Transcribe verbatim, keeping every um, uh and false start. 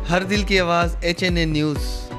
हर दिल की आवाज़ एच एन ए न्यूज़।